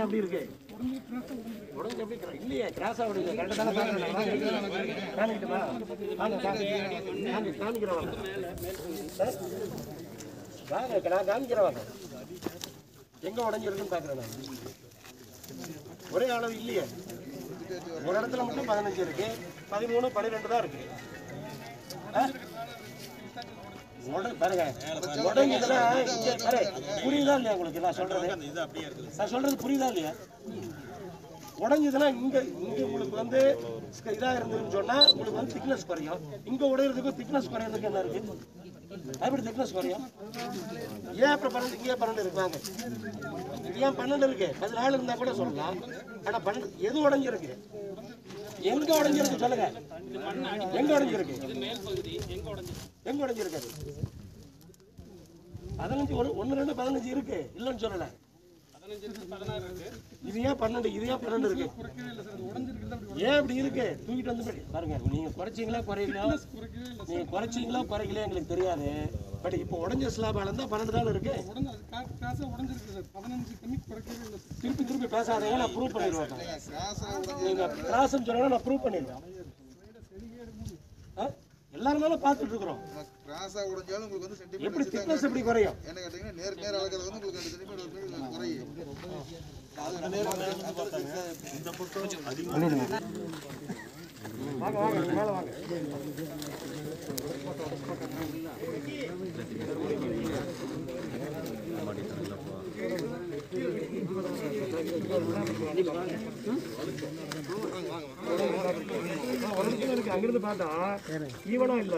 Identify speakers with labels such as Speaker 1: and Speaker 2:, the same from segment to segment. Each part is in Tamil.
Speaker 1: அப்படி இருக்கு உடஞ்சு எப்படி இல்லையே கிராஸா உடையல கரெக்டா தானே காமிக்கிட்டுமா வாங்க காமிக்கிறேன் வாங்க நான் காமிக்கிறேன் வாங்க எங்க உடஞ்சிருக்குன்னு பாக்குறேன் நான் ஒரே அளவு இல்லையே ஒரு இடத்துல மட்டும் 15 இருக்கு 13 12 தான் இருக்கு பாருங்க உடஞ்சதுல புரியுதா இல்லையா உங்களுக்கு நான் சொல்றது புரியுதா இல்லையா உடஞ்சதுன்னா இங்க உங்களுக்கு வந்து இதா இருந்ததுன்னு சொன்னா உங்களுக்கு வந்து திக்னஸ் குறையும் இங்க உடையிறதுக்கு திக்னஸ் குறையிறதுக்கு என்ன இருக்கு எப்படி திக்னஸ் குறையும் ஏன் அப்புறம் 12 இங்கே 12 இருக்காங்க ஏன் 12 இருக்கு 14 இருந்தா கூட சொல்லலாம் ஆனா 12 எது உடஞ்சிருக்கு எங்க உடஞ்சிருக்கு சொல்லுங்க எங்க உடஞ்சிருக்கு எங்க உடஞ்சிருக்கு 15 1 2 15 இருக்கு இல்லன்னு சொல்லல இது ஏன் 12 இது ஏன் 12 இருக்கு ஏன் அப்படி இருக்கு தூக்கிட்டு வந்து பாருங்க நீங்க குறைச்சிங்களா குறையலையா நீங்க குறைச்சிங்களா குறைக்கலையா எங்களுக்கு தெரியாது பட் இப்போ உடஞ்ச ஸ்லாபால இருந்தா 12 நாள் இருக்கு திருப்பி பேசாதீங்க நான் ப்ரூவ் பண்ணிடுவேன் நீங்க கிராஸ்ன்னு சொன்னா நான் ப்ரூவ் பண்ணிடுவேன் எல்லாரும் பார்த்துட்டு இருக்கிறோம்
Speaker 2: கிராஸா உடைஞ்சாலும் உங்களுக்கு வந்து சென்டிமீட்டர்
Speaker 1: எப்படி திக்னஸ் எப்படி குறையும்
Speaker 2: என்ன கேட்டீங்கன்னா நேர் அளக்கிறது வந்து உங்களுக்கு 2 சென்டிமீட்டர் குறையும் இந்த பக்கம் அதிகமா
Speaker 1: வாங்க மேல வாங்க அங்கிருந்து பார்த்தா ஈவனா இல்ல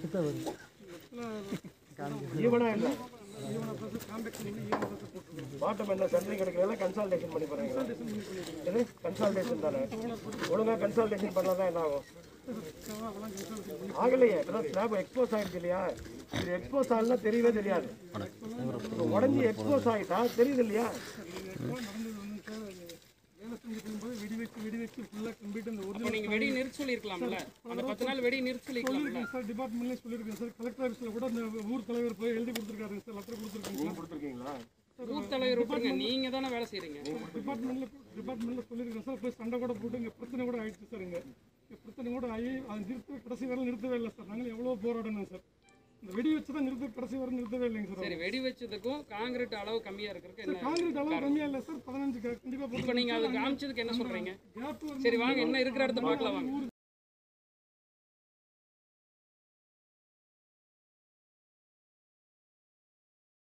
Speaker 1: பாட்டம் என்ன சண்டை கிடைக்கிறதா கன்சல்டேஷன் பண்ணி போறீங்களா இது கன்சல்டேஷன் தானே ஒழுங்கா கன்சல்டேஷன் பண்ணாதான் என்ன ஆகும் ஆகலையே ஸ்லாப் எக்ஸ்போஸ் ஆயிடுச்சு இல்லையா இது எக்ஸ்போஸ் ஆகலாம் தெரியவே தெரியாது உடஞ்சி எக்ஸ்போஸ் ஆகிட்டா தெரியுது இல்லையா
Speaker 3: வெடி நிறுத்தி சொல்லிருக்கலாம்ல அந்த 10 நாள் வெடி நிறுத்தி சொல்லிருக்கலாம்
Speaker 4: சார் டிபார்ட்மெண்ட்ல சொல்லிருக்கேன் சார் கலெக்டர் ஆபீஸ்ல கூட அந்த ஊர் தலைவர் போய் எழுதி கொடுத்திருக்காரு சார் லெட்டர் கொடுத்திருக்கீங்களா
Speaker 3: ஊர் தலைவர் விட்டுருங்க நீங்க தானே வேலை செய்றீங்க
Speaker 4: டிபார்ட்மெண்ட்ல சொல்லிருக்கேன் சார் போய் சண்டை கூட போட்டு இங்க பிரச்சனை கூட ஆயிடுச்சு சார் இங்க பிரச்சனை கூட ஆகி அது நிறுத்த கடைசி வரை நிறுத்தவே இல்லை சார் நாங்கள் எவ்வளவு போராடணும் சார் இந்த வெடி வச்சு தான் கடைசி வரை நிறுத்தவே இல்லைங்க சார்
Speaker 3: சரி வெடி வச்சதுக்கும் கான்கிரீட் அளவு கம்மியா இருக்கிறதுக்கு என்ன
Speaker 4: கான்கிரீட் அளவு கம்மியா இல்லை சார் 15 கண்டிப்பா
Speaker 3: இப்போ நீங்க அது காமிச்சதுக்கு என்ன சொல்றீங்க சரி வாங்க என்ன இருக்கிற இடத்த பார்க்கலாம் வாங்க